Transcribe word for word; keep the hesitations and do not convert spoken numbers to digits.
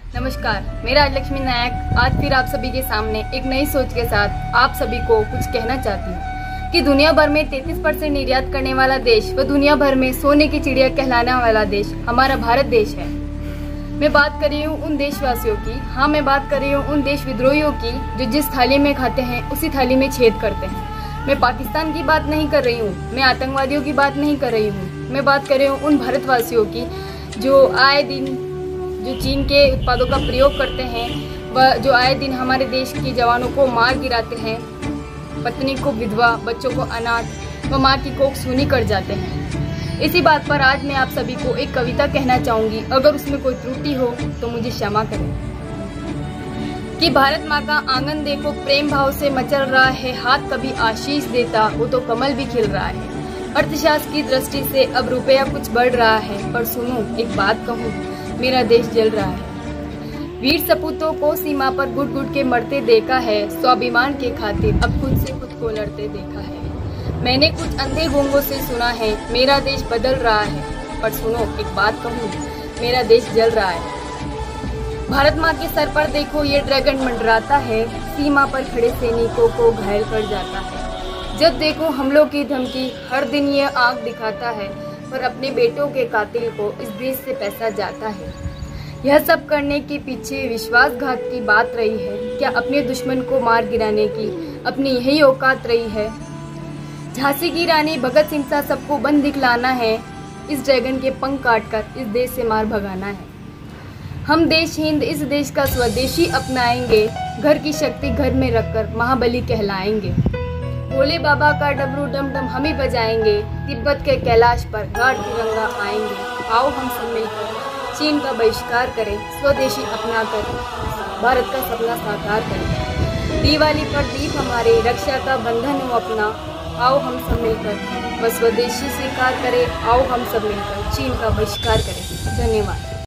नमस्कार, मेरा लक्ष्मी नायक आज फिर आप सभी के सामने एक नई सोच के साथ आप सभी को कुछ कहना चाहती हूँ कि दुनिया भर में तैंतीस परसेंट निर्यात करने वाला देश व दुनिया भर में सोने की चिड़िया कहलाने वाला देश हमारा भारत देश है। मैं बात कर रही हूँ उन देशवासियों की, हाँ मैं बात कर रही हूँ उन देश विद्रोहियों की जो जिस थाली में खाते हैं उसी थाली में छेद करते हैं। मैं पाकिस्तान की बात नहीं कर रही हूँ, मैं आतंकवादियों की बात नहीं कर रही हूँ, मैं बात कर रही हूँ उन भारतवासियों की जो आए दिन जो चीन के उत्पादों का प्रयोग करते हैं व जो आए दिन हमारे देश के जवानों को मार गिराते हैं, पत्नी को विधवा, बच्चों को अनाथ व माँ की कोख सूनी कर जाते हैं। इसी बात पर आज मैं आप सभी को एक कविता कहना चाहूंगी, अगर उसमें कोई त्रुटि हो तो मुझे क्षमा करें। कि भारत माँ का आंगन देखो प्रेम भाव से मचल रहा है, हाथ कभी आशीष देता वो तो कमल भी खिल रहा है। अर्थशास्त्र की दृष्टि से अब रुपया कुछ बढ़ रहा है, पर सुनो एक बात कहूँ, मेरा देश जल रहा है। वीर सपूतों को सीमा पर गुट गुट के मरते देखा है, स्वाभिमान के खातिर अब खुद से खुद को लड़ते देखा है। मैंने कुछ अंधे गूंगों से सुना है मेरा देश बदल रहा है, पर सुनो एक बात कहूँ, मेरा देश जल रहा है। भारत माँ के सर पर देखो ये ड्रैगन मंडराता है, सीमा पर खड़े सैनिकों को घायल कर जाता है। जब देखो हमलों की धमकी हर दिन ये आंख दिखाता है, पर अपने बेटों के कातिल को इस देश से पैसा जाता है। यह सब करने के पीछे विश्वासघात की बात रही है क्या? अपने दुश्मन को मार गिराने की अपनी यही औकात रही है? झांसी की रानी भगत सिंह सा सबको बंद दिखलाना है, इस ड्रैगन के पंख काटकर इस देश से मार भगाना है। हम देश हिंद इस देश का स्वदेशी अपनाएंगे, घर की शक्ति घर में रखकर महाबली कहलाएंगे। भोले बाबा का डमरू डम डम हम ही बजाएंगे, तिब्बत के कैलाश पर गाढ़ तिरंगा आएंगे। आओ हम सब मिलकर चीन का बहिष्कार करें, स्वदेशी अपना कर भारत का सपना साकार करें। दिवाली पर दीप हमारे रक्षा का बंधन हो अपना, आओ हम सब मिलकर वह स्वदेशी स्वीकार करें। आओ हम सब मिलकर चीन का बहिष्कार करें। धन्यवाद।